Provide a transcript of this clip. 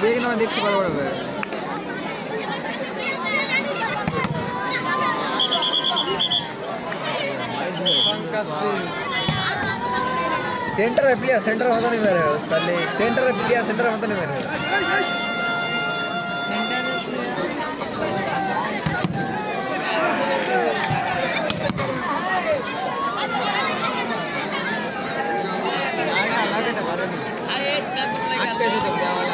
देख ना देख से बड़ा बड़ा है सेंटर है प्लेयर सेंटर होता नहीं मेरे साले सेंटर है प्लेयर सेंटर होता नहीं मेरे सेंटर